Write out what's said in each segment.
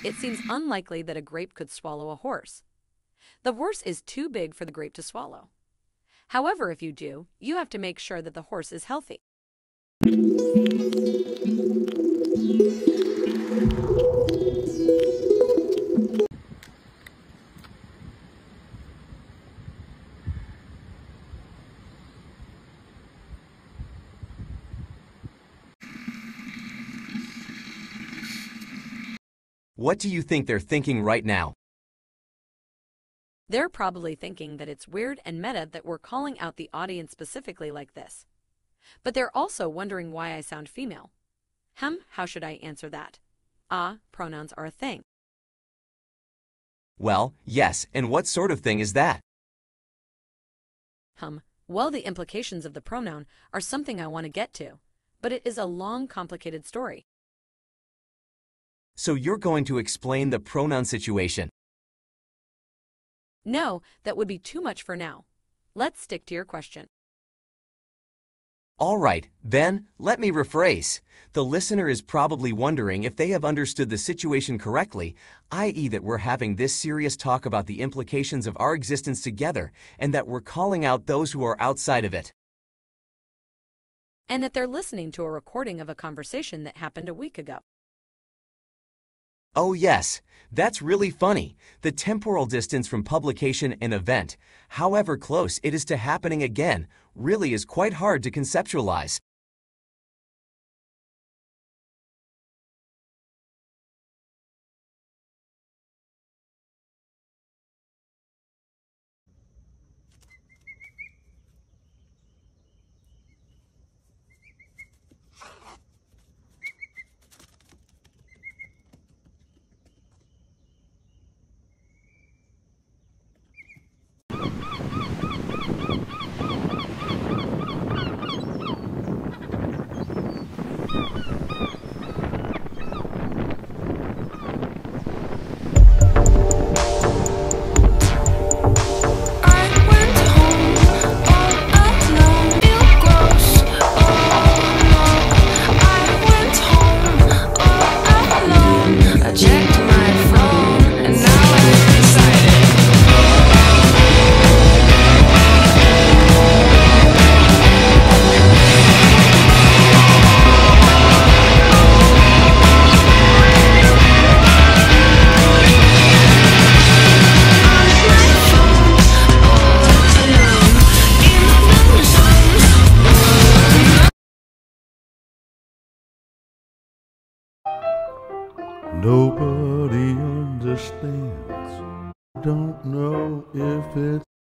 It seems unlikely that a grape could swallow a horse. The horse is too big for the grape to swallow. However, if you do, you have to make sure that the horse is healthy. What do you think they're thinking right now? They're probably thinking that it's weird and meta that we're calling out the audience specifically like this. But they're also wondering why I sound female. How should I answer that? Pronouns are a thing. Well, yes, and what sort of thing is that? Well, the implications of the pronoun are something I want to get to, but it is a long, complicated story. So you're going to explain the pronoun situation? No, that would be too much for now. Let's stick to your question. All right, then, let me rephrase. The listener is probably wondering if they have understood the situation correctly, i.e. that we're having this serious talk about the implications of our existence together and that we're calling out those who are outside of it. And that they're listening to a recording of a conversation that happened a week ago. Oh yes, that's really funny. The temporal distance from publication and event, however close it is to happening again, really is quite hard to conceptualize. Nobody understands. Don't know if it's.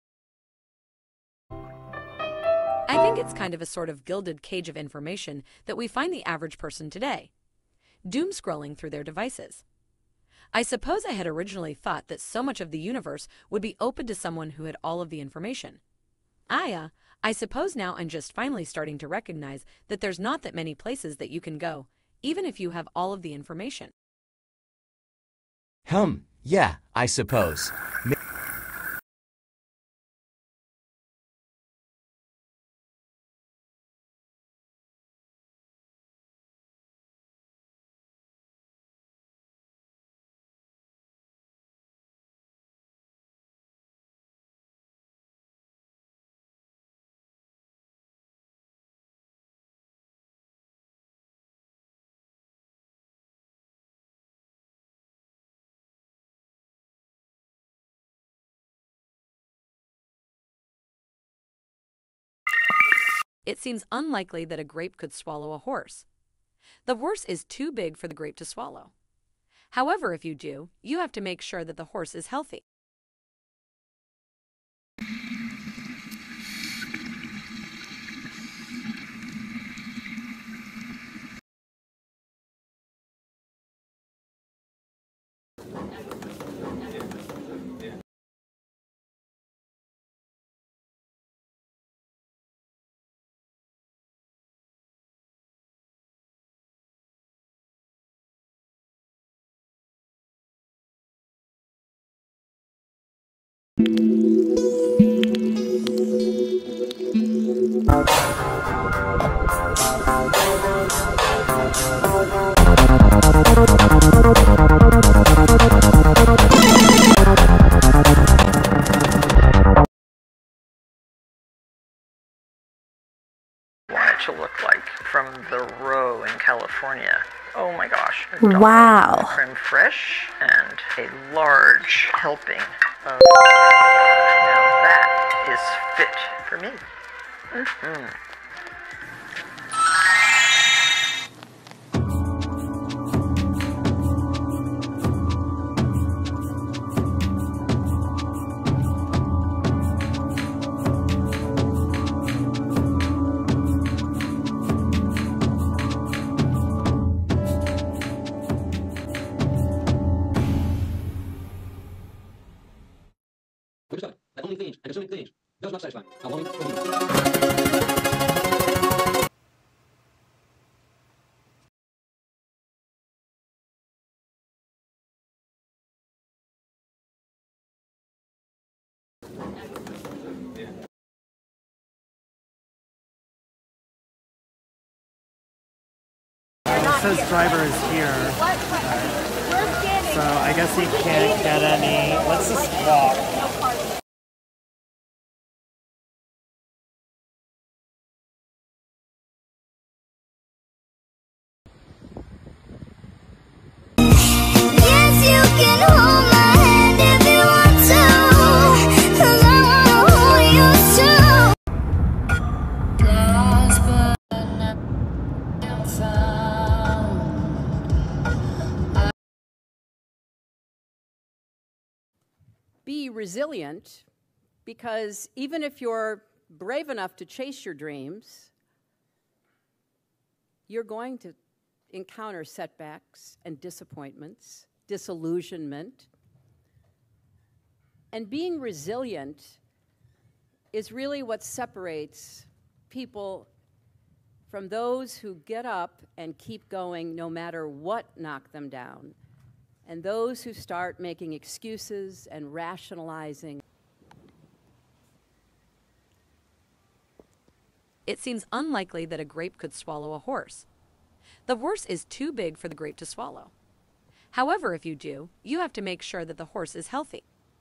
I think it's kind of a sort of gilded cage of information that we find the average person today, doom scrolling through their devices. I suppose I had originally thought that so much of the universe would be open to someone who had all of the information. I suppose now I'm just finally starting to recognize that there's not that many places that you can go, even if you have all of the information. Yeah, I suppose. It seems unlikely that a grape could swallow a horse. The horse is too big for the grape to swallow. However, if you do, you have to make sure that the horse is healthy. it to look like from the row in California. Oh my gosh. Wow. Creme fraiche and a large helping of... Now that is fit for me. It says driver is here, so I guess he can't get any. Let's just walk. Be resilient, because even if you're brave enough to chase your dreams, you're going to encounter setbacks and disappointments, disillusionment. And being resilient is really what separates people from those who get up and keep going no matter what knocked them down, and those who start making excuses and rationalizing. It seems unlikely that a grape could swallow a horse. The horse is too big for the grape to swallow. However, if you do, you have to make sure that the horse is healthy.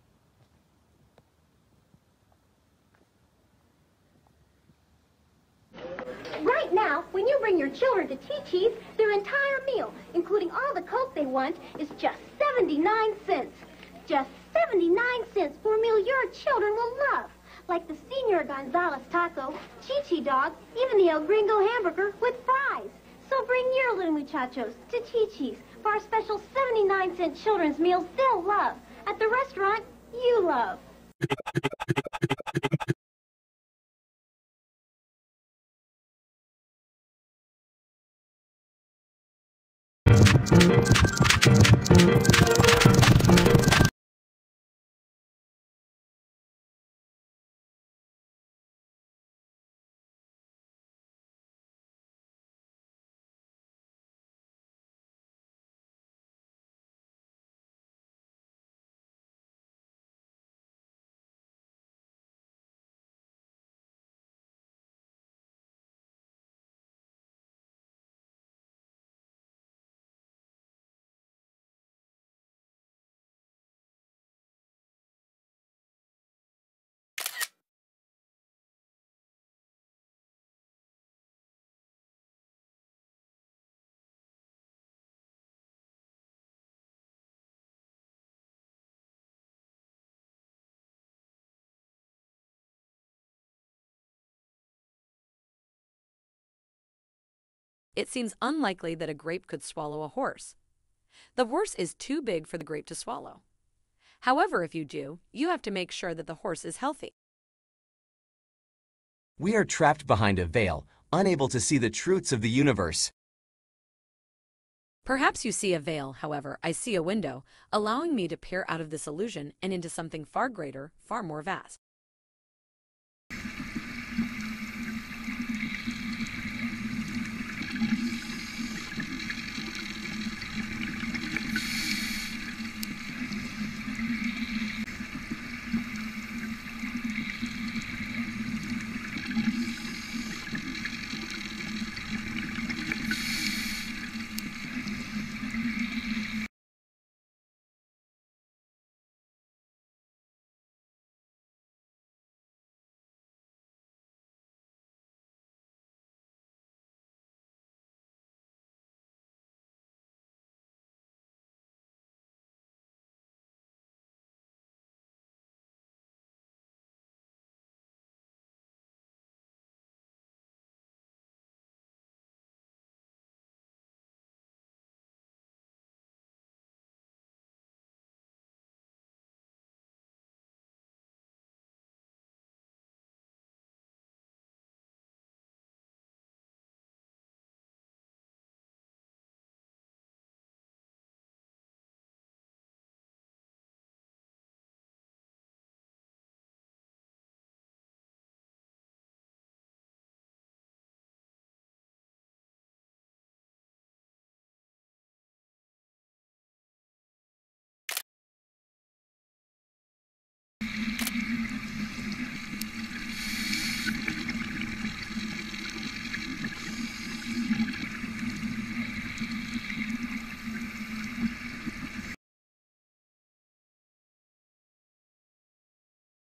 Right now, when you bring your children to Chi-Chi's, their entire meal, including all the Coke they want, is just 79 cents. Just 79 cents for a meal your children will love. Like the Senor Gonzalez taco, Chi-Chi dog, even the El Gringo hamburger with fries. So bring your little muchachos to Chi-Chi's for our special 79-cent children's meals they'll love at the restaurant you love. It seems unlikely that a grape could swallow a horse. The horse is too big for the grape to swallow. However, if you do, you have to make sure that the horse is healthy. We are trapped behind a veil, unable to see the truths of the universe. Perhaps you see a veil, however, I see a window, allowing me to peer out of this illusion and into something far greater, far more vast.